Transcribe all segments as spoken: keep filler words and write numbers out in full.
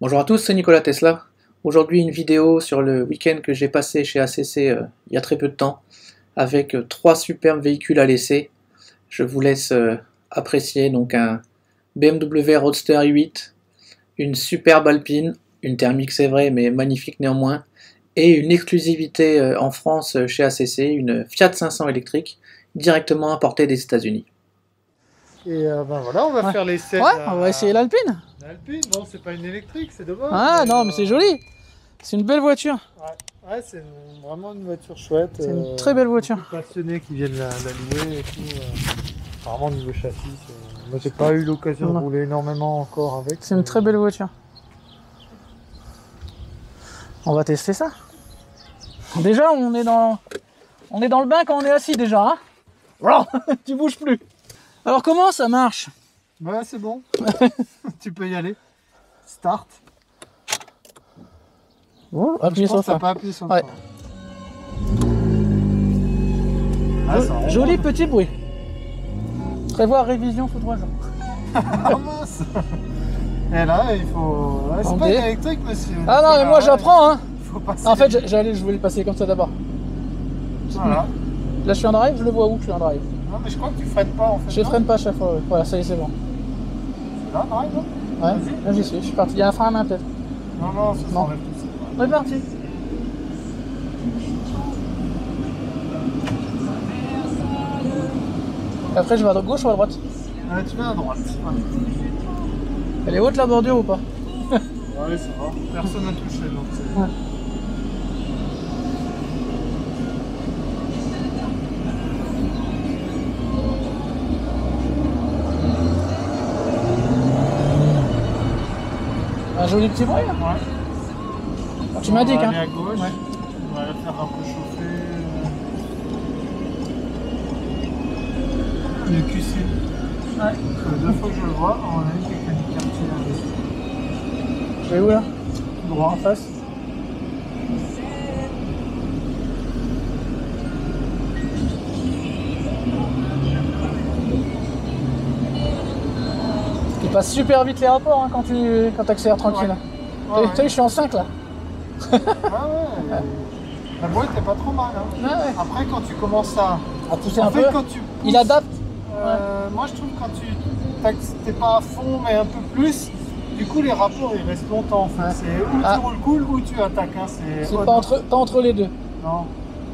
Bonjour à tous, c'est Nicolas Tesla. Aujourd'hui une vidéo sur le week-end que j'ai passé chez A C C euh, il y a très peu de temps avec euh, trois superbes véhicules à l'essai. Je vous laisse euh, apprécier donc un B M W Roadster i huit, une superbe Alpine, une thermique c'est vrai mais magnifique néanmoins, et une exclusivité euh, en France euh, chez A C C, une Fiat cinq cents électrique directement importée des États-Unis. Et euh, ben voilà, on va Ouais. faire l'essai. Ouais, la... on va essayer l'Alpine. L'Alpine, bon, c'est pas une électrique, c'est dommage. Ah mais, non, euh... mais c'est joli. C'est une belle voiture. Ouais, ouais c'est une... vraiment une voiture chouette. C'est une euh... très belle voiture. Beaucoup de passionnés qui viennent la, la louer et tout. Euh... Vraiment niveau châssis. Euh... Moi, j'ai pas eu l'occasion de rouler énormément encore avec. C'est une très belle voiture. On va tester ça. Déjà, on est dans, on est dans le bain quand on est assis déjà. Hein. Tu bouges plus. Alors comment ça marche? Ouais, c'est bon. Tu peux y aller. Start. Bon, appuyez sur le frein. Pas appuyé sur le ouais. frein. Ah, joli petit bruit. Prévoir révision sous trois jours. Ah mince. Et là, il faut... Ouais, c'est pas une électrique, monsieur. Ah non, mais moi j'apprends, hein. Il faut passer. En fait, j'allais, je voulais le passer comme ça d'abord. Voilà. Là, je suis en drive, je le vois où je suis en drive. Non, mais je crois que tu freines pas en fait. Je non freine pas à chaque fois, ouais. Voilà, ça y est, c'est bon. C'est là, drive, non? Ouais, là j'y suis, je suis parti. Il y a un frein à main peut-être. Non, non, ça s'enlève tout ça. On est parti. Et après, je vais à gauche ou à droite? Ouais, tu vas à droite. Ouais. Elle est haute la bordure ou pas? Ouais, ça va. Personne n'a touché donc c'est... Ouais. Un joli petit bruit là. Ouais. Alors, tu m'as dit qu'un. On va aller à gauche. Ouais. On va la faire un peu chauffer. Le Q C. Ouais. Deux fois que je le vois, on a eu quelqu'un du quartier là. Je vais où là? Droit. En face. Tu passes super vite les rapports hein, quand tu quand accélères tranquille. Ouais. Tu ouais, ouais. sais, je suis en cinq là. Ah ouais. La boîte est pas trop mal. Hein. Ah ouais. Après, quand tu commences à, à pousser en un fait, peu, quand tu pousses, il adapte. Euh, ouais. Moi, je trouve que quand tu t'es pas à fond, mais un peu plus, du coup, les rapports ils restent longtemps. En fait. Ouais. C'est où ah. tu roules cool ou tu attaques. Hein. C'est pas entre, pas entre les deux. Non.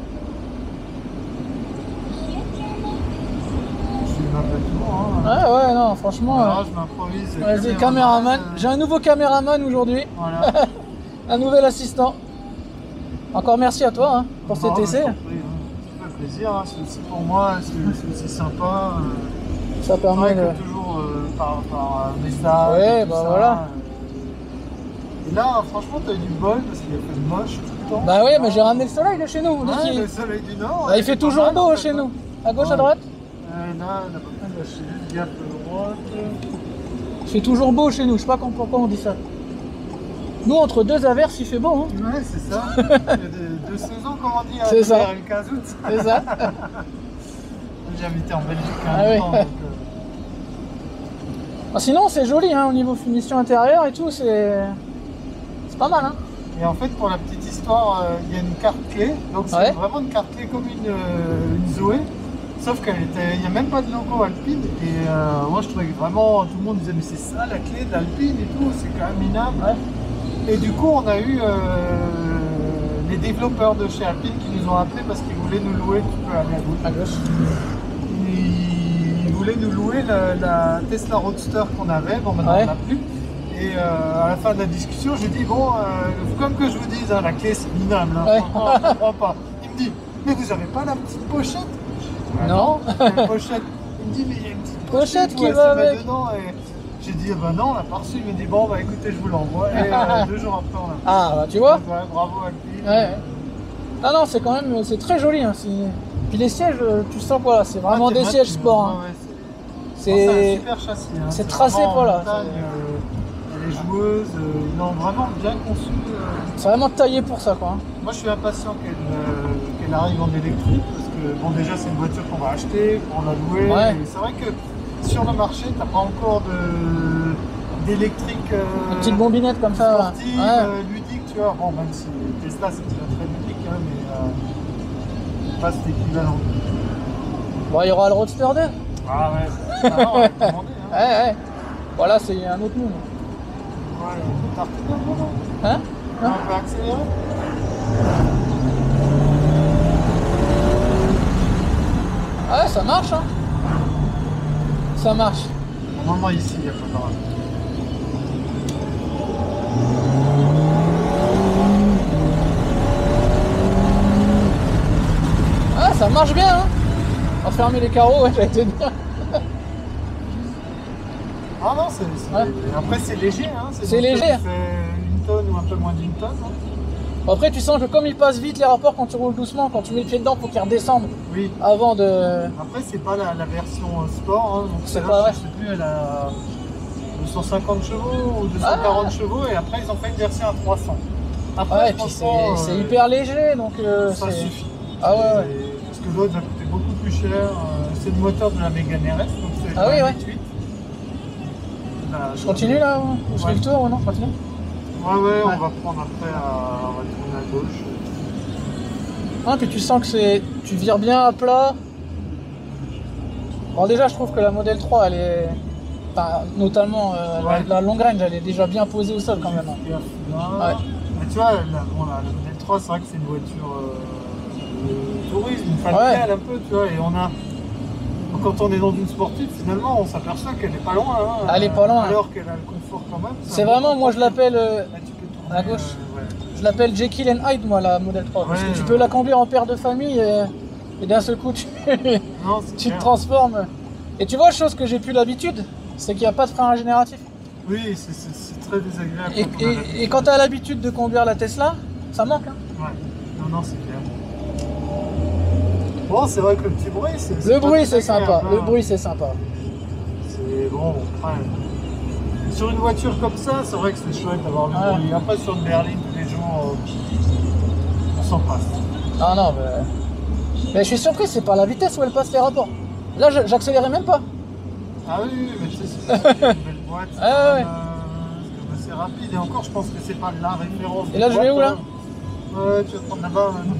Hein. Ouais, ouais, non, franchement. Voilà, euh... je m'improvise. Vas-y, caméraman. Euh... J'ai un nouveau caméraman aujourd'hui. Voilà. Un nouvel assistant. Encore merci à toi hein, pour cet essai. Ça fait plaisir, hein. C'est aussi pour moi, c'est aussi sympa. Euh... Ça permet de... toujours euh, par, par message. Ouais, bah ça, voilà. Euh... Et là, franchement, t'as eu du bol parce qu'il a fait moche tout le temps. Bah oui, mais j'ai ramené le soleil de chez nous. Ouais, qui... le soleil du Nord. Bah, il fait toujours mal, beau en fait, chez nous. À gauche, ouais. À droite euh, Non, on n'a pas fait de juste gaffe à droite. Il fait toujours beau chez nous, je sais pas pourquoi on dit ça. Nous, entre deux averses, il fait beau. Hein. Ouais, c'est ça. Il y a deux, deux saisons, comme on dit, à c'est ça. Le quinze août. C'est ça. J'ai habité en Belgique un ah, oui. temps. Donc, euh... ah, sinon, c'est joli, hein, au niveau finition intérieure et tout, c'est pas mal. Hein. Et en fait, pour la petite histoire, il euh, y a une carte clé. Donc, c'est ouais. vraiment une carte clé comme une, euh, une Zoé. Sauf qu'il n'y a même pas de logo Alpine. Et euh, moi, je trouvais que vraiment, tout le monde disait, mais c'est ça la clé de l'Alpine et tout, c'est quand même minable. Ouais. Et du coup, on a eu euh, les développeurs de chez Alpine qui nous ont appelés parce qu'ils voulaient nous louer. Tu peux aller à gauche. À gauche. Ils voulaient nous louer la, la Tesla Roadster qu'on avait. Bon, maintenant, ouais. on n'a plus. Et euh, à la fin de la discussion, j'ai dit, bon, euh, comme que je vous dise, hein, la clé, c'est minable. Hein, ouais. Je ne comprends pas. Il me dit, mais vous n'avez pas la petite pochette? Non. Une pochette. Il me dit, mais il y a une petite pochette, pochette qui ouais, va avec. Dedans et j'ai dit, bah non, on l'a pas reçu. Il me dit, bon, bah écoutez, je vous l'envoie. Et euh, deux jours après, on l'a. Ah, bah tu vois. Ouais, bravo Alpine. Ouais. Ah non, c'est quand même, c'est très joli. Hein. Puis les sièges, tu sens quoi là, c'est vraiment ah, des sièges sport. Hein. Ouais, c'est un super châssis. Hein. C'est tracé pour là. Euh, les joueuses, euh, non, vraiment bien conçu. Euh... C'est vraiment taillé pour ça, quoi. Hein. Moi, je suis impatient qu'elle euh, qu'elle arrive en électrique. Bon, déjà, c'est une voiture qu'on va acheter, qu'on a louée. Ouais. C'est vrai que sur le marché, tu n'as pas encore de, d'électrique. Euh, Une petite bombinette comme ça. Sportive, ouais. euh, ludique, tu vois. Bon, même si Tesla c'est déjà très ludique, hein, mais euh, pas cet équivalent. Bon, il y aura le Roadster deux. Ah ouais, ah, non, on va commander, hein. Ouais, ouais. Voilà, c'est un autre monde. Ouais, il peut tartiner un moment. Hein? On peut accélérer. Ouais, ça marche, hein. Ça marche. Normalement ici, il n'y a pas de parole. Ah, ça marche bien, hein. On va fermer les carreaux, ouais, j'allais te dire. Ah non, c'est... Ouais. Après, c'est léger, hein. C'est léger. Ça fait une tonne ou un peu moins d'une tonne. Hein. Après, tu sens que comme il passe vite les rapports quand tu roules doucement, quand tu mets le pied dedans pour qu'il redescende. Oui. Avant de... Après, c'est pas la, la version sport, hein. C'est pas vrai. Je sais plus, elle a deux cent cinquante chevaux ou deux cent quarante ah. chevaux, et après, ils ont fait une version à trois cents. Après, ouais, et puis c'est euh, hyper léger, donc... Euh, ça suffit. Ah ouais, ouais. Parce que l'autre va coûter beaucoup plus cher. C'est le moteur de la Mégane R S, donc c'est ah oui, ouais. vingt-huit. Là, je continue là ou je fais le tour ou non? Je continue. Ouais, ouais, ouais, on va prendre après, à... on va tourner à gauche. Ah, puis tu sens que c'est, tu vires bien à plat. Bon, déjà, je trouve que la Model trois, elle est, enfin, notamment euh, ouais. la, la long range, elle est déjà bien posée au sol quand même. Ouais. Mais tu vois, la, bon, la, la Model trois, c'est vrai que c'est une voiture euh, de tourisme, une familiale ouais. un peu, tu vois, et on a. Quand on est dans une sportive, finalement, on s'aperçoit qu'elle n'est pas loin. Hein, elle est pas loin. Alors qu'elle a le confort quand même. C'est vraiment, moi je l'appelle euh, à gauche. Euh, ouais. Je l'appelle Jekyll and Hyde, moi, la Model trois. Ouais, parce que ouais. tu peux la conduire en père de famille et, et d'un seul coup, tu, non, tu te transformes. Et tu vois, chose que j'ai plus l'habitude, c'est qu'il n'y a pas de frein régénératif. Oui, c'est très désagréable. Et quand, et, et quand tu as l'habitude de conduire la Tesla, ça manque. Hein. Ouais, non, non, c'est clair. Bon, c'est vrai que le petit bruit, c'est... Le bruit, c'est sympa. Le bruit, c'est sympa. C'est bon, ouais. Sur une voiture comme ça, c'est vrai que c'est chouette d'avoir le ouais. bruit. Après, sur une berline, tous les jours, euh, on s'en passe. Ah non, mais... Mais je suis surpris, c'est par la vitesse où elle passe les rapports. Là, j'accélérais même pas. Ah oui, mais tu sais, c'est une belle boîte. C'est ah ouais. euh, assez rapide. Et encore, je pense que c'est pas la référence. Et là, je vais où, là? Ouais, tu vas prendre là-bas, maintenant.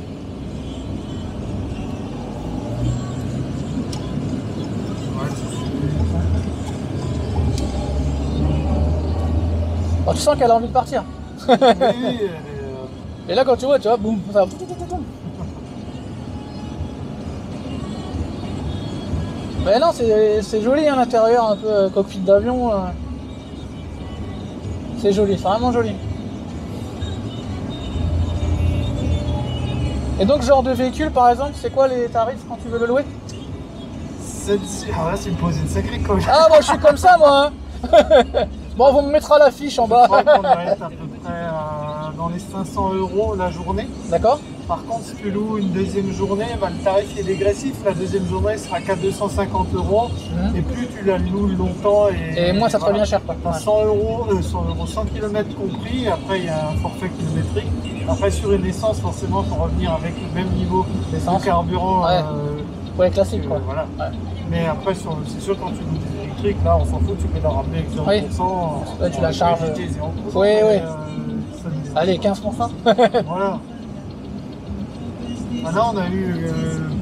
Oh, tu sens qu'elle a envie de partir. Oui, elle est, euh... Et là, quand tu vois, tu vois, boum, ça. Mais non, c'est joli à hein, l'intérieur, un peu euh, cockpit d'avion. Euh... C'est joli, c'est vraiment joli. Et donc, genre de véhicule, par exemple, c'est quoi les tarifs quand tu veux le louer? Celle-ci, ah là, c'est me poser une sacrée colle. Ah, moi, je suis comme ça, moi. Hein. Bon, on me mettra l'affiche en bas. Je crois qu'on va être à peu près euh, dans les cinq cents euros la journée. D'accord. Par contre, si tu loues une deuxième journée, bah, le tarif est dégressif. La deuxième journée sera qu'à deux cent cinquante euros. Mmh. Et plus tu la loues longtemps. Et, et moins ça te voilà, revient cher. Quoi. cent euros, euh, cent euros, cent kilomètres compris. Après, il y a un forfait kilométrique. Après, sur une essence, forcément, il faut revenir avec le même niveau de carburant. Ouais. Euh, pour les classiques, quoi. Voilà. Ouais. Mais après, c'est sûr, quand tu loues des électriques, là, on s'en fout, tu peux la ramener avec zéro pour cent. Oui, ouais, tu la charges. zéro pour cent, oui, oui. Euh, Allez, quinze pour cent. Voilà. Ah, là, on a eu euh,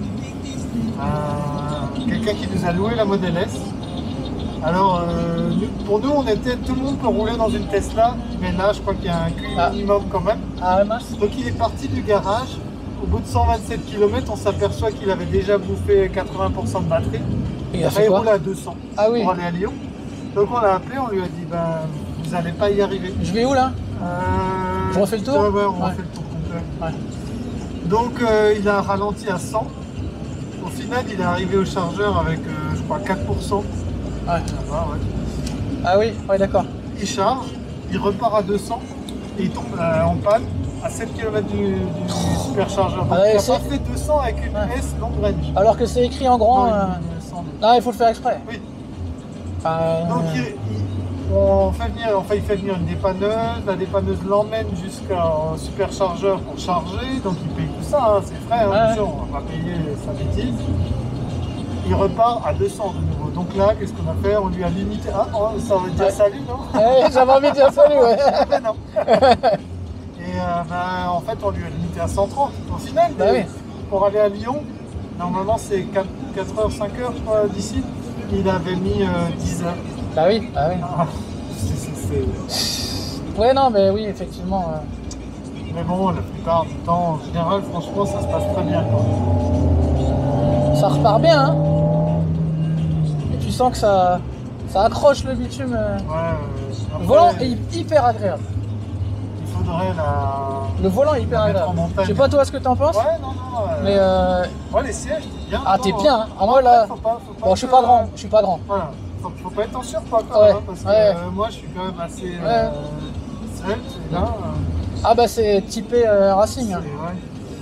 euh, quelqu'un qui nous a loué la Model S. Alors, euh, pour nous, on était, tout le monde peut rouler dans une Tesla, mais là, je crois qu'il y a un Q I minimum quand même. Ah, mince. Donc, il est parti du garage. Au bout de cent vingt-sept kilomètres, on s'aperçoit qu'il avait déjà bouffé quatre-vingts pour cent de batterie. Et après, il roule à deux cents ah, oui. pour aller à Lyon. Donc, on l'a appelé, on lui a dit, ben, vous n'allez pas y arriver. Je vais où là? euh, Je refais le tour? Ouais, ouais, on ouais. refait le tour complet. Ouais. Donc, euh, il a ralenti à cent. Au final, il est arrivé au chargeur avec, euh, je crois, quatre pour cent. Ouais. Là-bas, ouais. Ah oui, ouais, d'accord. Il charge, il repart à deux cents et il tombe euh, en panne à sept kilomètres du, du superchargeur. Donc, ah ouais, il n'a pas fait deux cents avec une ouais. S long range. Alors que c'est écrit en grand. Non, euh... non, il faut le faire exprès. Oui. Euh... Donc, il, il, on fait venir, enfin, il fait venir une dépanneuse. La dépanneuse l'emmène jusqu'au superchargeur pour charger. Donc, il paye tout ça, hein, c'est frais. Hein, ouais. Sûr, on va pas payer sa bêtise. il repart à deux cents de nouveau. Donc là, qu'est-ce qu'on a fait? On lui a limité. Ah, oh, ça veut dire ouais. salut, non? Ouais, j'avais envie de dire salut, ouais. Ben non. Et euh, ben, en fait, on lui a limité à cent trente. Au final, bah, oui. pour aller à Lyon, normalement c'est quatre heures, cinq heures d'ici. Il avait mis euh, dix heures. Bah oui, bah oui. Ah, c'est... Ouais, non, mais oui, effectivement. Euh... Mais bon, la plupart du temps, en général, franchement, ça se passe très bien, quoi. Ça repart bien, hein. Et tu sens que ça, ça accroche le bitume. Euh... Ouais, euh, après, le volant est hyper agréable. Il faudrait la... Le volant est hyper agréable. Je sais pas toi ce que t'en penses. Ouais, non, non. Euh... Mais euh... ouais, les sièges, t'es bien. Ah, t'es bien, hein. Ah, moi là. Faut pas, faut pas bon, je suis pas grand, je suis pas grand. Voilà. Faut, faut pas être en surpoids quand ouais. même, hein, parce que ouais. euh, moi je suis quand même assez ouais. euh, svelte, et là. Euh... Ah, bah c'est typé euh, Racing. Hein. Ouais.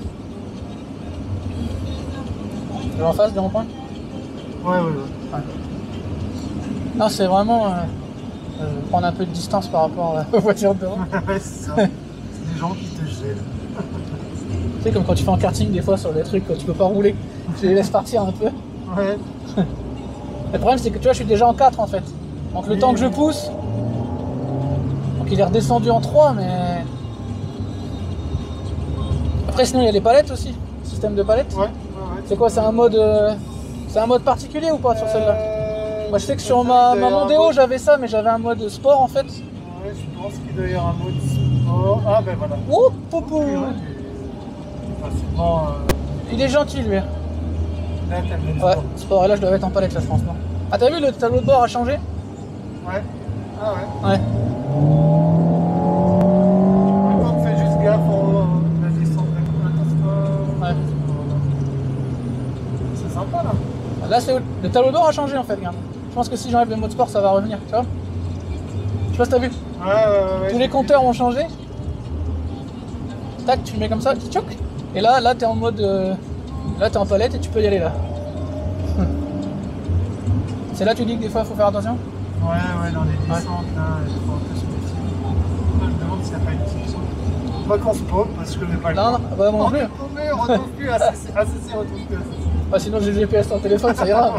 Tu veux en face du rond-point? Ouais, ouais, ouais. ouais. Non, c'est vraiment euh, euh, prendre un peu de distance par rapport aux voitures devant. Ouais, c'est ça. C'est des gens qui te gênent. Tu sais, comme quand tu fais en karting, des fois, sur des trucs, quand tu peux pas rouler, tu les laisses partir un peu. Ouais. Le problème, c'est que tu vois, je suis déjà en quatre en fait. Donc le oui. temps que je pousse, donc il est redescendu en trois, mais... Après, sinon, il y a les palettes aussi. Système de palettes. Ouais, ouais, ouais. C'est quoi, c'est un mode... Euh... C'est un mode particulier ou pas sur celle-là? euh, Moi, je sais que sur ma, ma Mondeo, mode... j'avais ça, mais j'avais un mode sport en fait. Ouais, je pense qu'il doit y avoir un mode sport. Ah, ben voilà. Oh, popo. Okay, ouais, facilement, euh... Il est gentil, lui. Là, t'as le ouais, sport. Et là, je dois être en palette, là, je pense, non? Ah, t'as vu, le tableau de bord a changé? Ouais. Ah ouais. Ouais. Maintenant, on fait juste gaffe en la descente de la. Ouais. C'est sympa, là. Là, c'est le tableau de bord a changé, en fait, regarde. Je pense que si j'enlève le mode sport, ça va revenir, tu vois? Je sais pas si t'as vu. Ouais, ouais, ouais. Tous les compteurs ont changé. Tac, tu le mets comme ça, tu tchoc. Et là, là, t'es en mode... Euh... Là, t'es en palette et tu peux y aller, là. C'est là que tu dis que des fois, il faut faire attention? Ouais, ouais, dans les descentes, ouais. Là, il faut un peu se méfier. Je me demande s'il n'y a pas une petite chose. Pas qu'on se pose, parce que je connais pas le Non, non, bah moi non plus. On retrouve plus A C C, A C C retrouve plus A C C. Bah sinon, j'ai le G P S sur le téléphone, ça ira.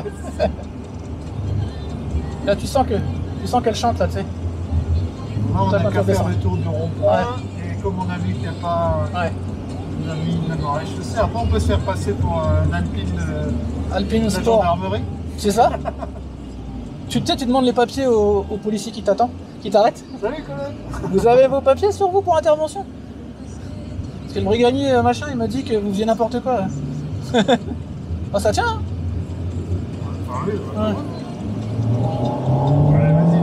Là, tu sens que tu sens qu'elle chante, là, tu sais. Là, on a qu'à faire le tour du rond-point, ouais. Et comme on a vu qu'il n'y a pas... Ouais. On a mis une dans la chaussée. Après, on peut se faire passer pour un Alpine de... Alpine de Sport. gendarmerie. C'est ça? Tu sais, tu demandes les papiers au, au policier qui t'attend, qui t'arrête. Salut, collègue. Vous avez vos papiers sur vous pour l'intervention? Parce que le brigadier machin, il m'a dit que vous faisiez n'importe quoi. Oh, ça tient, hein? Ah oui, ouais. Ouais. Allez, vas-y.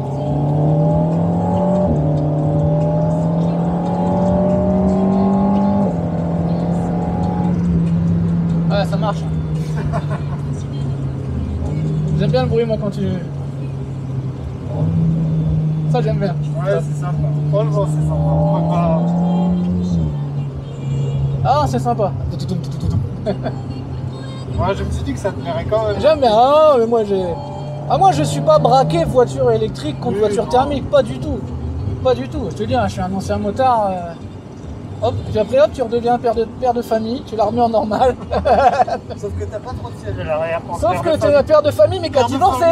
Ouais, ça marche. J'aime bien le bruit, moi, quand tu... Ça, j'aime bien. Ouais, c'est sympa. Franchement, c'est sympa. Ah, c'est sympa. Ouais, je me suis dit que ça te plairait quand même. J'aime bien, ah, mais moi, j'ai... Ah, moi, je suis pas braqué voiture électrique contre oui, voiture non. thermique, pas du tout. Pas du tout. Je te dis, hein, je suis un ancien motard. Euh... Hop, puis après, hop, tu redeviens père de, père de famille, tu l'as remis en normal. Sauf que t'as pas trop de siège à l'arrière. Sauf que t'es un père de famille, mais qui a divorcé.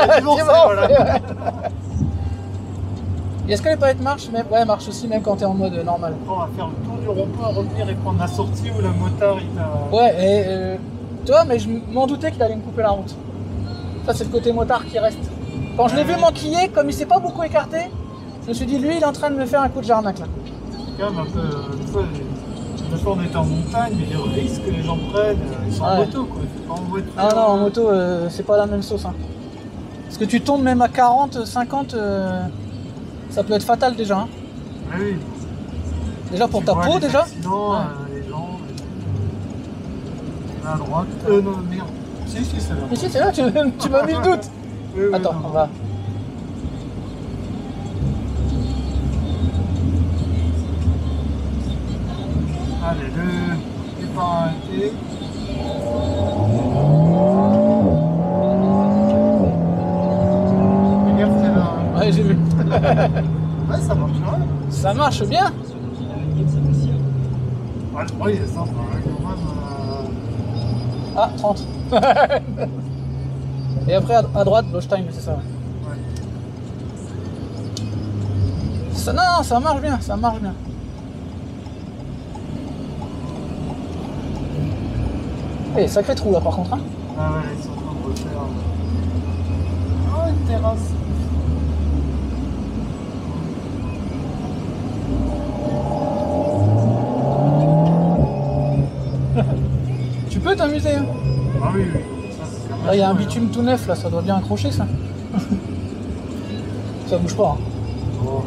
Est-ce que les palettes marchent même? Ouais, marche aussi, même quand t'es en mode normal. On va faire le tour du rond-point, revenir et prendre la sortie où le motard il t'a... Ouais, et euh, tu vois, mais je m'en doutais qu'il allait me couper la route. Ça, c'est le côté motard qui reste. Quand je l'ai vu m'enquiller, comme il s'est pas beaucoup écarté, je me suis dit, lui, il est en train de me faire un coup de jarnac là. Quand même un peu, une fois, une fois on était en montagne, mais les risques que les gens prennent, ils sont ouais. en moto quoi, c'est pas en voiture. Ah non, en moto, euh, c'est pas la même sauce. Hein. Parce que tu tombes même à quarante, cinquante, euh, ça peut être fatal déjà. Hein. Ah oui. Déjà pour tu ta peau déjà accidents, ouais. euh, les gens, euh, à droite. Euh, non, merde. Si, si, c'est là. Mais si, c'est là, tu, tu m'as mis le doute. Oui, oui, attends, non. on va. Allez, le départ arrêté. Regarde, c'est là. Hein. Ouais, j'ai vu. Ouais, ça marche bien. Ça marche bien. Ouais, le bruit est sympa, hein, quand même. Euh... Ah, trente. Et après à, à droite, Lochstein, c'est ça. Ouais. Ouais. Ça, non, non, ça marche bien, ça marche bien. Eh, sacré trou là par contre. Hein. Ah ouais, ils sont en train de refaire. Oh, une terrasse. Tu peux t'amuser. Hein. Ah oui, oui. Ça, c'est là, il y a un bitume tout neuf là, ça doit bien accrocher ça. Ça bouge pas. Hein. Oh.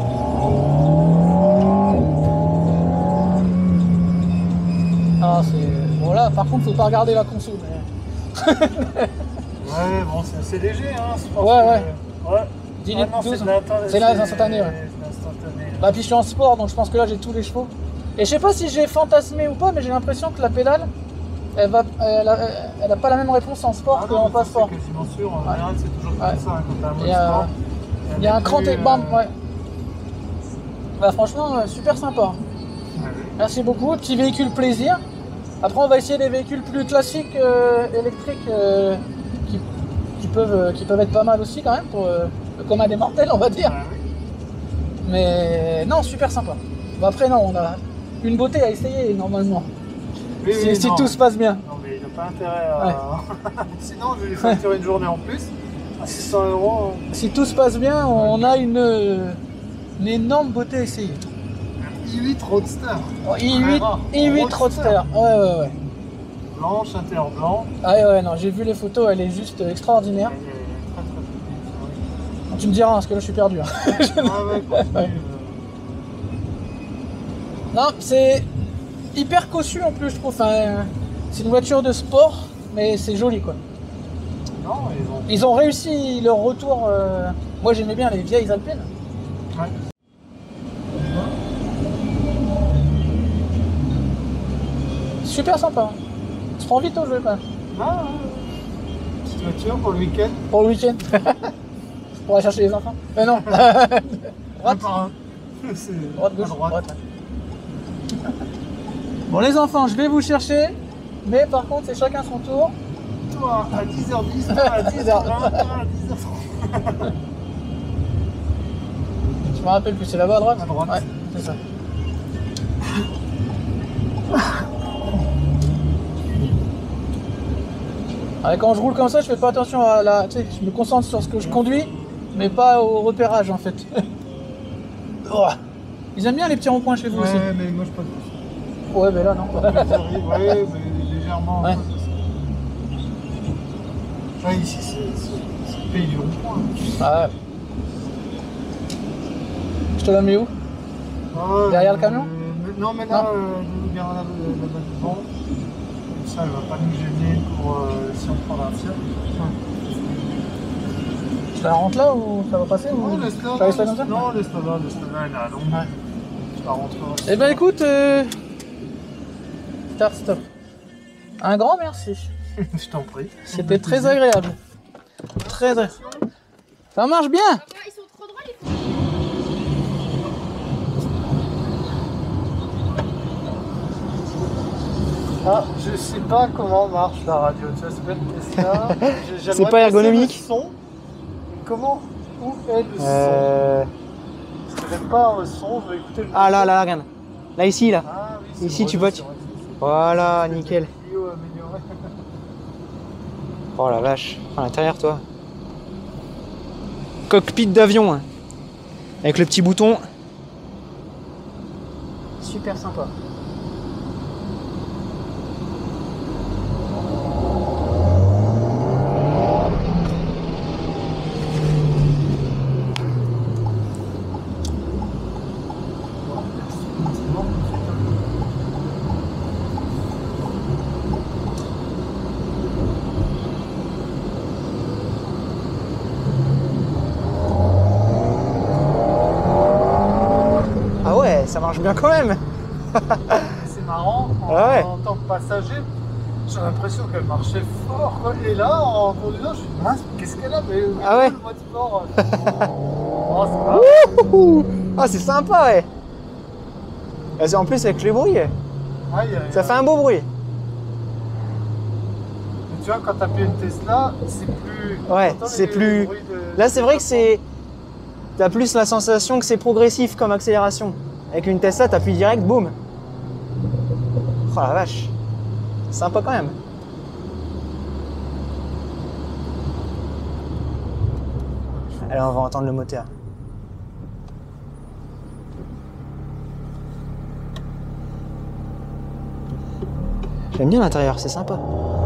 Ah, c'est. Bon, là, par contre, faut pas regarder la console. Mais... Ouais, bon, c'est assez léger, hein. Je pense ouais, que... ouais. Ouais. dix Ah litres non, douze. C'est là, instantané, ouais. instantané. Bah, puis je suis en sport, donc je pense que là, j'ai tous les chevaux. Et je sais pas si j'ai fantasmé ou pas, mais j'ai l'impression que la pédale, elle va, elle a, elle a pas la même réponse en sport Ah qu'en pas sport. C'est quasiment sûr, en ouais. général, c'est toujours comme ouais. ça, hein, quand t'as un mode Il y a, sport. il y a un cran et bam, euh... ouais. Bah, franchement, euh, super sympa. Ah, oui. Merci beaucoup. Petit véhicule plaisir. Après, on va essayer des véhicules plus classiques euh, électriques euh, qui, qui, peuvent, euh, qui peuvent être pas mal aussi quand même pour euh, le commun des mortels, on va dire. Ah, oui. Mais non, super sympa. Bon, après, non, on a une beauté à essayer normalement. Oui, si oui, si non. tout se passe bien. Non, mais il n'a pas intérêt à. Ouais. Sinon, je vais lui facturer une journée en plus à six cents euros. Si tout se passe bien, on a une, une énorme beauté à essayer. i huit Roadster. Oh, i huit, i huit Roadster. Ouais, ouais, ouais. Blanche, intérieur blanc. Ah ouais, ouais, non, j'ai vu les photos, elle est juste extraordinaire. Elle est très très jolie. Tu me diras, parce que là, je suis perdu. Hein. Ah ouais, continue. Ouais. Non, c'est hyper cossu en plus, je trouve. Enfin, c'est une voiture de sport, mais c'est joli, quoi. Non, ils ont... Ils ont réussi leur retour. Euh... Moi, j'aimais bien les vieilles Alpines. Ouais. Super sympa. On se prend vite au jeu, quand même. Ah, ouais. Petite voiture pour le week-end. Pour le week-end. Pour aller chercher les enfants. Mais non. Un par un. C'est Droite, gauche, à droite. droite. Bon, les enfants, je vais vous chercher. Mais par contre, c'est chacun son tour. Toi à dix heures dix, toi à dix heures vingt, toi à dix heures trente. Je me rappelle plus, c'est là-bas à droite. À droite. Ouais, c'est ça. Ouais, quand je roule comme ça, je fais pas attention à la. Tu sais, je me concentre sur ce que je conduis, mais pas au repérage en fait. Oh. Ils aiment bien les petits ronds-points chez vous Ouais, aussi. mais moi je pas de Ouais, mais là non. Ouais, mais légèrement. Ouais. Ouais, ici c'est le pays du rond-point. Ah ouais. Je te la mets où? Ah, Derrière le camion? euh, Non, mais là, euh, je vais garder là-bas devant. Comme ça, elle va pas nous gêner pour euh, si on prend la fière. Je la rentre là ou ça va passer ou... Non, laisse-la. Je la laisse là comme ça? Non, laisse-la là, laisse-la là, elle est à longue. Ouais. Je la rentrerai. Eh ben écoute, euh... start stop. Un grand merci. Je t'en prie. C'était très agréable. Très agréable. Ça marche bien. Papa, ils sont trop drôles, les fous. Ah, je sais pas comment marche la radio, tu vois, c'est pas une question. C'est pas ergonomique. Le son. Comment, où est le Euh... son? Parce que j'aime pas le son, je vais écouter le Ah là, là, regarde. Là, ici, là. Ah oui, c'est Ici, le tu radio, bottes. c'est vrai que c'est- Voilà, c'est nickel. le vidéo amélioré. Oh la vache. À l'intérieur, toi. Cockpit d'avion. Hein. Avec le petit bouton. Super sympa. Ah ouais, ça marche bien quand même. C'est marrant, en, Ah ouais. en tant que passager, j'ai l'impression qu'elle marchait fort, quoi. Et là, en conduisant, je me suis dit, mince, qu'est-ce qu'elle a? Mais Ah ouais. le mode sport. Oh, c'est pas... Ouh. Ah, c'est sympa, ouais. Ah, c'est en plus avec les bruits. Ah, y a- y a- Ça fait un beau bruit. Tu tu vois, quand tu appuies une Tesla, c'est plus. Ouais, c'est plus. Là, c'est vrai que c'est. T'as plus la sensation que c'est progressif comme accélération. Avec une Tesla, t'appuies direct, boum. Oh la vache. C'est sympa quand même. Allez, on va entendre le moteur. J'aime bien l'intérieur, c'est sympa.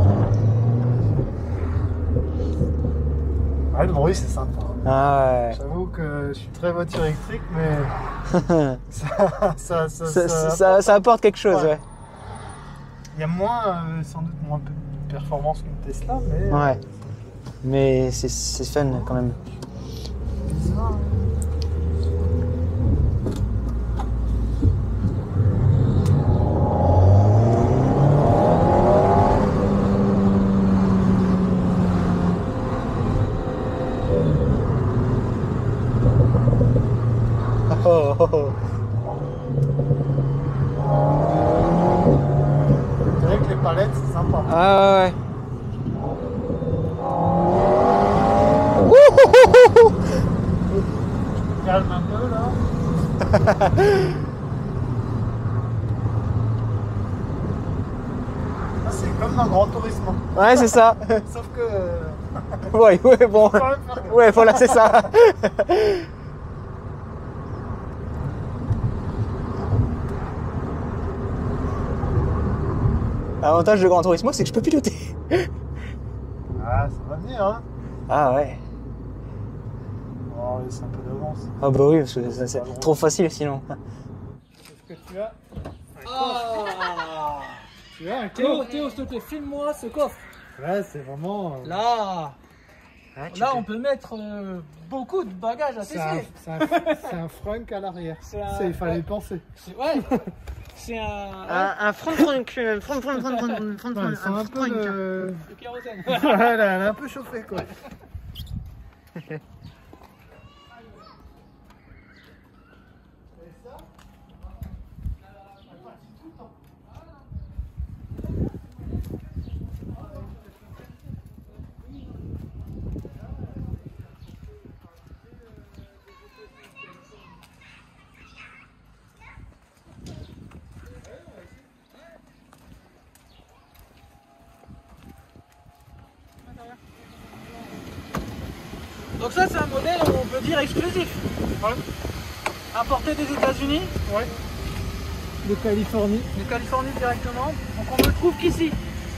Ouais, le bruit, c'est sympa. Ah ouais. J'avoue que je suis très voiture électrique, mais ça, ça, ça, ça, ça, ça, ça, ça apporte quelque chose, ouais. ouais. Il y a moins, euh, sans doute moins de performance qu'une Tesla, mais... Ouais. Mais c'est fun quand même. Bizarre, hein. Oh, oh, oh. C'est vrai que les palettes, c'est sympa. Ah ouais. Calme un peu là. Ah, c'est comme dans Grand Turismo. Ouais, c'est ça. Sauf que. euh, Ouais, ouais, bon. faut quand même faire gaffe. Ouais, voilà, c'est ça. L'avantage de Gran Turismo, c'est que je peux piloter. Ah, ça va venir, hein. Ah ouais. Oh, laisse un peu d'avance. Ah bah oui, parce que ça, c'est trop facile sinon. Est-ce que tu as. Ah Tu as un Théo, coffre. Théo, s'il te plaît, filme-moi ce coffre. Ouais, c'est vraiment. euh, Là, Ah, tu là, peux- on peut mettre euh, beaucoup de bagages à C'est un, C C. c'est un, c'est un frunk à l'arrière. C'est un- Ça, il fallait y penser. C'est- Ouais, c'est un, Un, un front front front front front front front front Ouais, ils sont un peu. de- le kérosène. Ouais, elle a elle a un peu chauffé quoi. Donc ça, c'est un modèle, on peut dire, exclusif. Ouais. Importé des États-Unis, Ouais. De Californie. de Californie directement. Donc on ne le trouve qu'ici.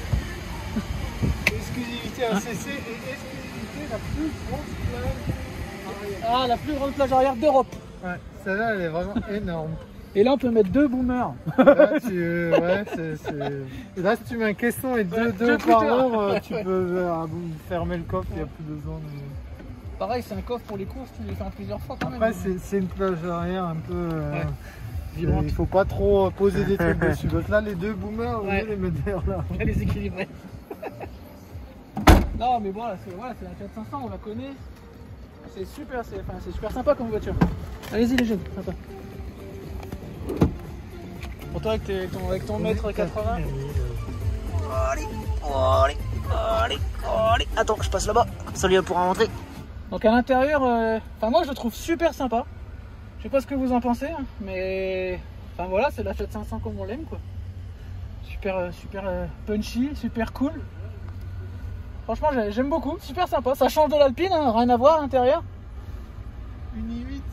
Exclusivité A C C et exclusivité la plus grosse plage arrière. Ah, la plus grande plage arrière d'Europe. Ouais, celle-là elle est vraiment énorme. Et là, on peut mettre deux boomers. Là, tu, ouais, c'est, c'est... Là si tu mets un caisson et deux, Ouais, deux deux haut-parleurs, cutters. euh, tu peux euh, fermer le coffre, il n'y a plus besoin de... Pareil, c'est un coffre pour les courses, tu les fais en plusieurs fois quand même. Après c'est, c'est une plage arrière un peu... euh, Ouais. Il Vibrante. faut pas trop poser des trucs dessus. Donc là les deux boomers, on Ouais. va les mettre vers là. On va les équilibrer. Non, mais bon, là, c'est voilà, c'est la Fiat cinq cents, on la connaît. C'est super, c'est enfin, c'est super sympa comme voiture. Allez-y les jeunes, sympa. Pour toi avec, tes- ton, avec ton mètre quatre-vingts. Allez, allez, allez, allez. Attends, je passe là-bas. Ça lui pourra rentrer. Donc à l'intérieur, euh, enfin moi je le trouve super sympa. Je sais pas ce que vous en pensez, hein, mais enfin voilà, c'est la Fiat cinq cents comme on l'aime quoi. Super, euh, super euh, punchy, super cool. Franchement j'ai- j'aime beaucoup, super sympa. Ça change de l'Alpine, hein, rien à voir à l'intérieur. Une i huit.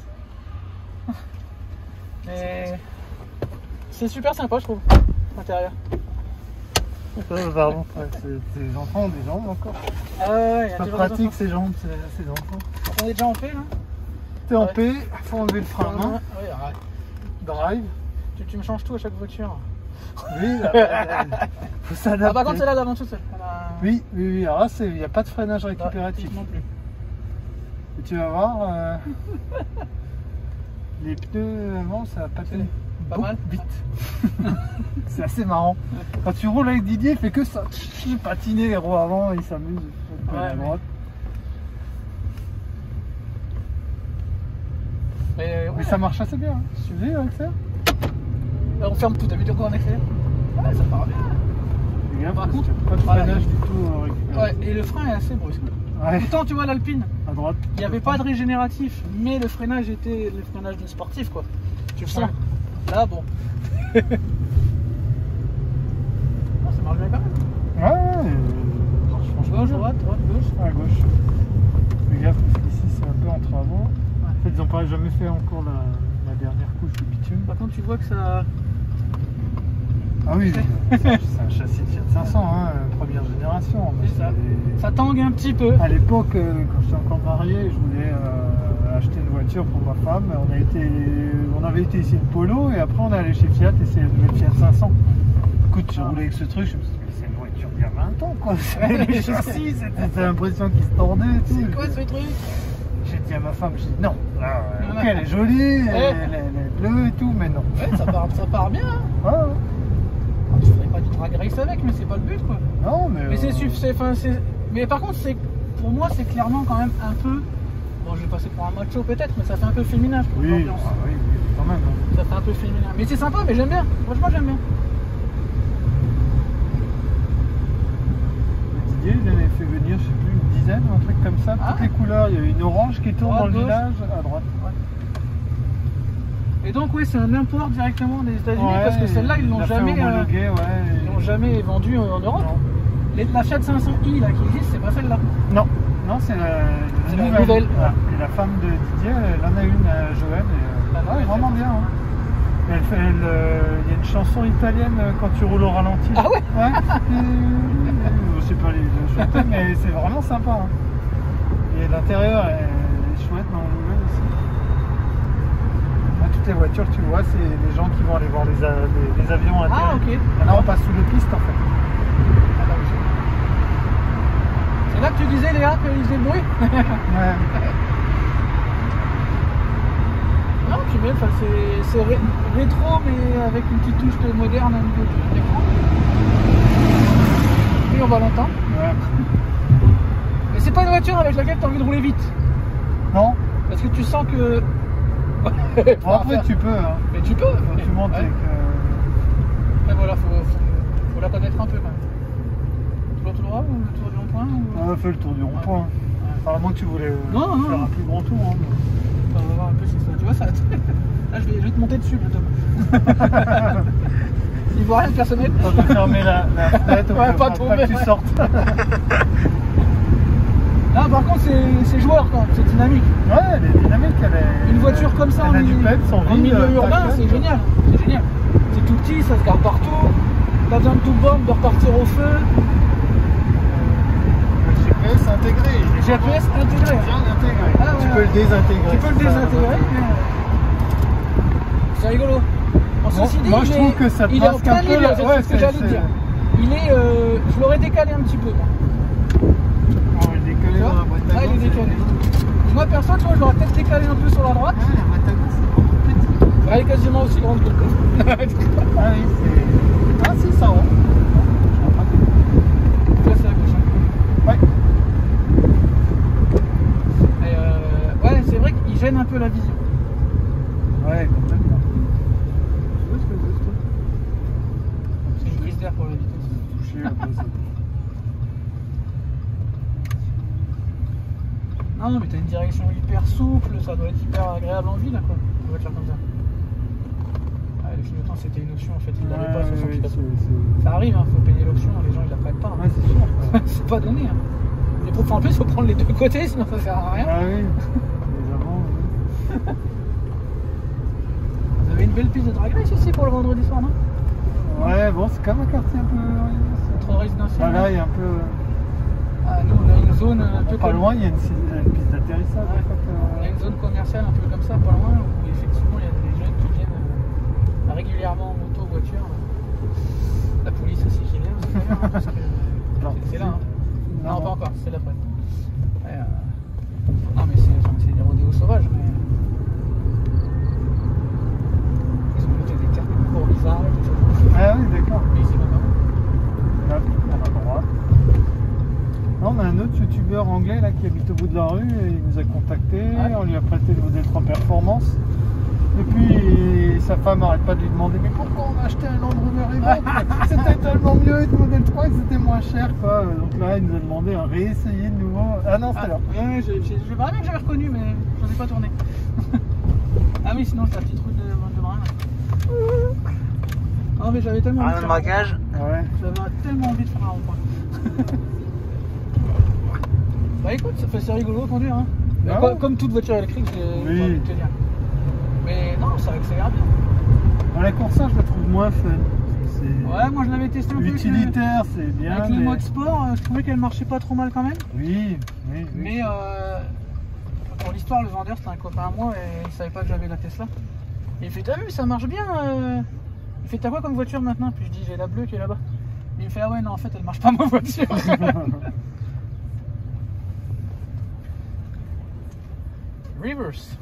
Mais c'est super sympa je trouve, l'intérieur. Pardon, ouais, c'est, des enfants ont des jambes encore. Ah ouais, il y a Pas toujours pratique des enfants. ces jambes, c'est, ces enfants. On est déjà en paix là. T'es en Ouais. paix, faut enlever le frein à main. Ouais, arrête. Drive. Tu, tu me changes tout à chaque voiture. Oui, là, là, là, faut s'adapter. Ah par contre celle-là d'avant toute seule. Elle a- Oui, oui, oui. Alors là, il n'y a pas de freinage Ouais, récupératif. non plus. Et tu vas voir, euh, les pneus avant, ça va patiner. Pas beaucoup mal. vite. C'est assez marrant. Quand tu roules avec Didier, il fait que ça. Patiner les roues avant, il s'amuse. Il peut aller à Ouais, droite. Mais, ouais, Mais ça marche assez bien. Hein. Tu veux avec ça? on ferme tout, t'as vu de quoi on accélère? Ouais, ça part bien. Fais gaffe, Par contre, pas de voilà. freinage du tout. Euh, Ouais, et le frein est assez brusque. ouais. Pourtant, tu vois l'Alpine, À droite. il n'y avait pas de régénératif, mais le freinage était le freinage de sportif, quoi. Tu le sens. Ouais. Là, bon. Bon, ça marche bien quand même. Ouais, ouais. Franchement, Gauche, droite, droite, gauche. à gauche. Fais gaffe parce qu'ici c'est un peu en travaux. Ouais. En fait, ils n'ont pas jamais fait encore la, la dernière couche de bitume. Par contre, tu vois que ça. Ah oui, c'est un, c'est un châssis de Fiat cinq cents, hein, première génération. Mais C'est ça. c'est- Ça tangue un petit peu. À l'époque, euh, quand j'étais encore marié, je voulais euh, acheter une voiture pour ma femme. On, a été, on avait été ici une Polo et après on est allé chez Fiat et c'est la nouvelle Fiat cinq cents. Écoute, j'ai roulé avec ce truc, je me suis dit, mais c'est une voiture d'il y a vingt ans quoi. Les châssis, c'était t'as l'impression qu'ils se tordaient et tout. C'est quoi ce truc? J'ai dit à ma femme, j'ai dit non, là, euh, ok, Voilà. elle est jolie, elle, Ouais. elle- elle est bleue et tout, mais non. Ouais, ça part, ça part bien. Hein. Ouais, ouais. Alors, tu ferais pas du drag race avec, mais c'est pas le but, quoi. Non, mais. Mais c'est euh, suff- c'est- enfin, c'est- mais par contre, c'est pour moi, c'est clairement quand même un peu. Bon, je vais passer pour un macho peut-être, mais ça fait un peu féminin, je trouve, Oui, l'ambiance. ah, oui, oui, quand même. hein. Ça fait un peu féminin. Mais c'est sympa, mais j'aime bien. Franchement, j'aime bien. Didier, il avait fait venir, je sais plus, une dizaine, un truc comme ça, Ah. toutes les couleurs. Il y avait une orange qui tourne Droite, dans le gauche. village, à droite. Et donc, oui, c'est un import directement des États-Unis Ouais, parce que celle-là, ils l'ont il l'a fait jamais, euh, homologué, ouais. ils l'ont jamais vendue en Europe. Non. Les- La Fiat cinq cents i là qui existe, c'est pas celle-là. Non, non, c'est la, C'est la nouvelle. nouvelle. Ouais. Et la femme de Didier, elle en a une à Joël. Et, La euh, ouais, nouvelle, vraiment bien. hein. Elle fait, elle, euh, il y a une chanson italienne euh, quand tu roules au ralenti. Ah ouais. Ouais. Je sais pas les les chanter, mais c'est vraiment sympa. hein. Et l'intérieur est chouette dans le nouvelle aussi. Là, toutes les voitures, tu vois, c'est les gens qui vont aller voir les, a- les, les avions à Ah, ok. Là, on passe sous les pistes en fait. C'est là que tu disais, Léa, qu'ils faisaient le bruit. Ouais. Non, puis même, enfin, c'est c'est ré- rétro, mais avec une petite touche de moderne au niveau de l'écran. Oui, on va l'entendre. Ouais. Mais c'est pas une voiture avec laquelle tu as envie de rouler vite. Non. Parce que tu sens que. Bon, après, tu peux. Hein. Mais tu peux. Quand tu montes Ouais. avec. euh, Mais voilà, faut, faut, faut la connaître un peu quand même. Toujours tout droit ou le tour du rond-point ou... On a fait le tour du rond-point. Ouais. Apparemment, tu voulais euh, Non, non, faire non. un plus grand tour. Hein. On va voir un peu si ça. Tu vois ça. Là, je vais, je vais te monter dessus bientôt. Il voit rien de personnel. On va fermer la, la fenêtre Ouais, pour pas pas, tomber, que tu ouais. sortes. Là, par contre, c'est c'est joueur quand même, c'est dynamique. Ouais, elle est dynamique. Elle est, Une voiture comme ça elle en, a du milieu- peps, en en ville, milieu euh, urbain, tac, c'est tac. génial. C'est génial. C'est tout petit, ça se garde partout. T'as besoin de tout bombe, de repartir au feu. Le G P S intégré. il est G P S intégré. bien intégré. Ah, tu ouais. peux le désintégrer. Tu peux le c'est ça, désintégrer, mais c'est rigolo. En Bon, ceci dit, moi, il je est, trouve que ça il est en masque plein un peu milieu, la- c'est ouais, ce que c'est- j'allais te c'est- dire. Il est, euh, je l'aurais décalé un petit peu. Moi. On va le décaler Tu vois dans la boîte à Ah, il est gants, décalé. c'est- Moi, perso, tu vois, je l'aurais peut-être décalé un peu sur la droite. Ah, la boîte à gants, c'est vraiment petit. Elle est quasiment aussi grande que le coffre. Ah oui, c'est. Ah, si, ça rentre. Là, c'est la gauche. hein. Ouais. Et euh, ouais, c'est vrai qu'il gêne un peu la vision. Ouais, complètement. Tu vois ce que c'est ce truc C'est une prise d'air pour la vitesse. Toucher la pose. Non, mais t'as une direction hyper souple, ça doit être hyper agréable en ville, quoi. Une voiture comme ça. Ah, le clignotant, c'était une option en fait, il l'avait pas sur son oui, pilote. c'est- c'est- Ça arrive, hein, faut payer l'option, les gens ils la prennent pas. hein. Ouais, c'est sûr. quoi. C'est pas donné. Hein. Les profs, en plus, faut prendre les deux côtés, sinon ça sert à rien. Ah oui. Les avant, oui. Vous avez une belle piste de drag race ici pour le vendredi soir, non? Ouais, bon, c'est quand même un quartier un peu. C'est trop résidentiel. Bah, là, hein. il y a un peu. Ah, nous, on a une zone un peu Pas comme- loin, il y a une, une piste d'atterrissage. Ouais. en fait, euh. On a une zone commerciale un peu comme ça, pas loin, où effectivement il y a des jeunes qui viennent euh, régulièrement en moto, voiture. La police aussi qui vient, c'est très bien, hein, parce que Genre, c'est- c'est là. Hein. Non, Non, pas encore, c'est l'après. Ouais, euh, non, mais c'est enfin, c'est des rodéos sauvages, mais. Ils ont monté des terres pour bizarres et tout ça. Ah oui, d'accord. Mais ici maintenant. Là, à droite. Non, on a un autre youtubeur anglais là, qui habite au bout de la rue et il nous a contacté. Ouais. On lui a prêté le modèle trois Performance. Et puis sa femme arrête pas de lui demander mais pourquoi on a acheté un Land Rover Evoque? C'était tellement mieux avec le modèle trois que c'était moins cher quoi. Donc là il nous a demandé à réessayer de nouveau. Ah non c'était ah, là. Ouais, j'ai bien que j'avais reconnu mais j'en ai pas tourné. Ah oui sinon c'est la petite route de, de Brin. Oh mais j'avais tellement Ah, envie de le faire braquage. Ouais. J'avais tellement envie de faire un rond-point. Bah écoute, ça fait c'est rigolo à conduire hein. Ah comme, ouais. comme toute voiture électrique, j'ai Oui. envie de te dire. Mais non, ça accélère bien. Dans la Corsa je la trouve moins fun. Ouais, moi je l'avais testé un peu. Utilitaire c'est bien. Avec mais... le mode sport, euh, je trouvais qu'elle marchait pas trop mal quand même. Oui, oui, oui. Mais euh, pour l'histoire, le vendeur c'était un copain à moi et il savait pas que j'avais la Tesla. Et il fait, t'as vu, ça marche bien. Euh... Il fait, t'as quoi comme voiture maintenant? Puis je dis, j'ai la bleue qui est là-bas. Et il fait, ah ouais, non, en fait, elle marche pas ma voiture. Reverse.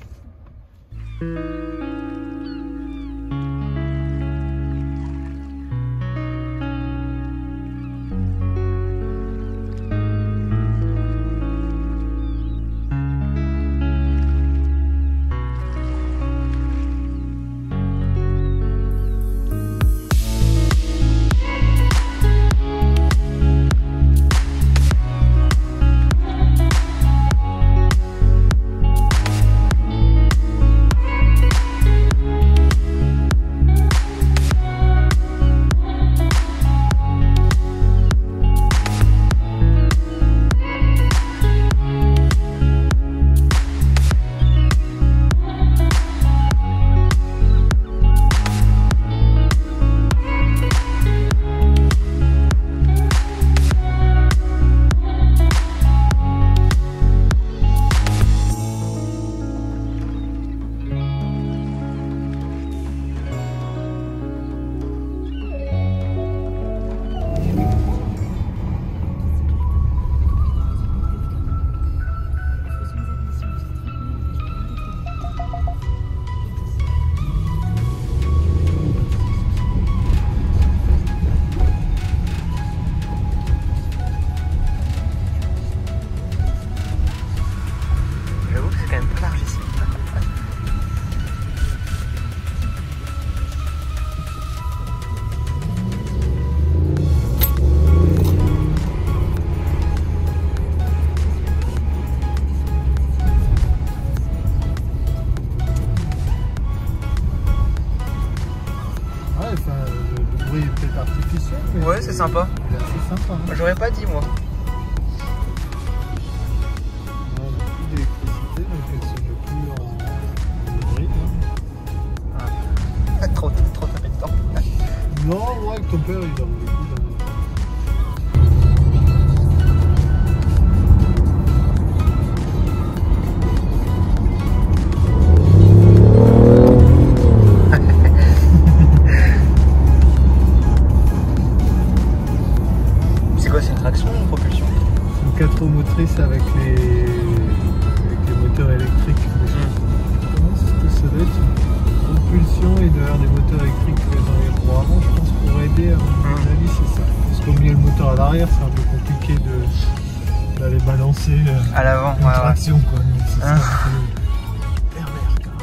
artificiel. Mais ouais, c'est sympa. Il est assez sympa. Hein. J'aurais pas dit, moi. On n'a plus d'électricité, donc elle se met plus en, en hybride. Hein. Ah. trop, trop tapé dedans. Non, moi, avec ton père, il a roulé plus dans motrice avec les, avec les moteurs électriques. Mmh. Comment est-ce que ça doit être une propulsion et d'ailleurs des moteurs électriques dans les roues avant, je pense, pour aider, à mon mmh. avis, c'est ça. Parce que comme il y a le moteur à l'arrière, c'est un peu compliqué d'aller balancer à l'avant, une ouais, traction, ouais. quoi. C'est ça, un peu pervers, quand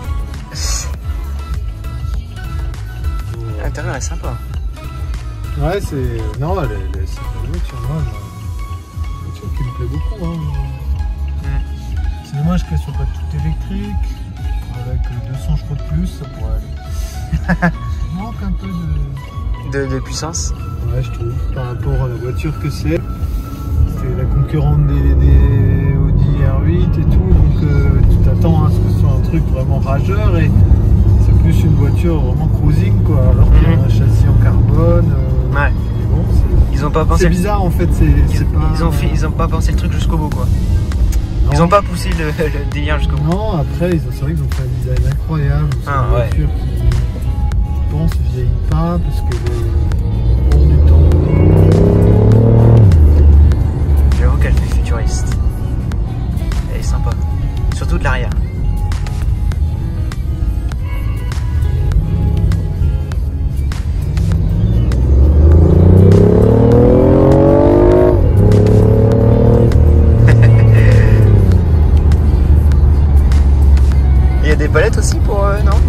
même. L'intérieur est sympa. Ouais, c'est. Non, elle est, elle est, c'est pas une voiture, moi. Qui me plaît beaucoup. Hein. Mm. C'est dommage qu'elle soit pas toute électrique. Avec deux cents chevaux de plus, ça pourrait aller. Il manque un peu de... de... de puissance. Ouais, je trouve. Par rapport à la voiture que c'est. C'est la concurrente des, des Audi R huit et tout. Donc euh, tu t'attends à ce que ce soit un truc vraiment rageur. Et c'est plus une voiture vraiment cruising, quoi. Alors qu'il y a un châssis en carbone. Euh, ouais. Bon, ils ont pas pensé. C'est bizarre en fait. C'est ils, pas... ils ont fait, ils ont pas pensé le truc jusqu'au bout, quoi. Non. Ils ont pas poussé le, le délire jusqu'au bout. Non, après ils ont, c'est vrai qu'ils ont fait un design incroyable. C'est ah, une ouais. voiture qui, je pense, vieillit pas parce que le cours du temps. J'avoue qu'elle fait futuriste. Elle est sympa. Surtout de l'arrière. Il y a des palettes aussi pour... Euh, non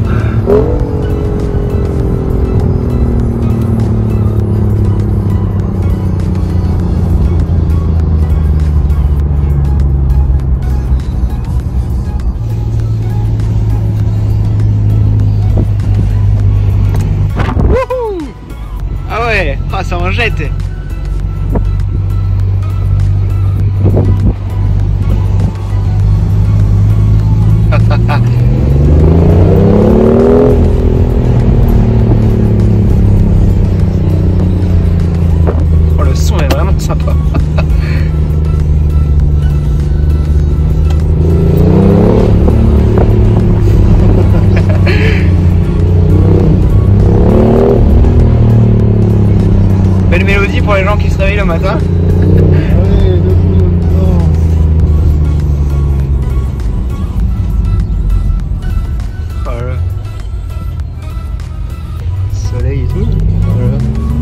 Ah ouais, ah, ça en jette. Oh, le son est vraiment sympa. Belle mélodie pour les gens qui se réveillent le matin. Ouais, le coup, Voilà. Soleil et tout. Voilà.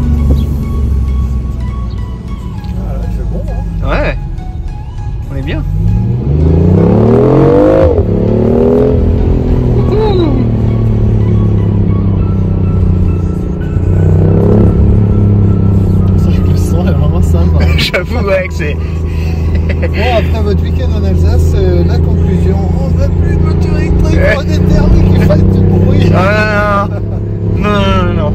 ah, là, il fait bon, hein. Ouais. On est bien. Ça, je le sens, elle est vraiment sympa. J'avoue, ouais, que c'est. Bon, après votre week-end en Alsace, euh, la conclusion, on ne va plus de voiture électrique, Ouais. on est thermique, il fait du bruit. Ah non, non, non, non, non, non.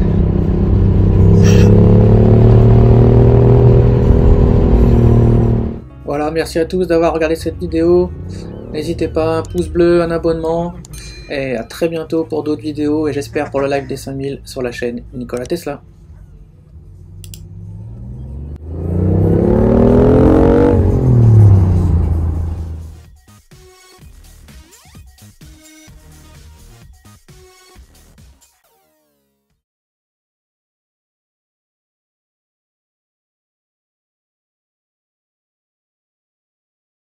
Voilà, merci à tous d'avoir regardé cette vidéo. N'hésitez pas, un pouce bleu, un abonnement. Et à très bientôt pour d'autres vidéos et j'espère pour le live des cinq mille sur la chaîne Nikola Tesla.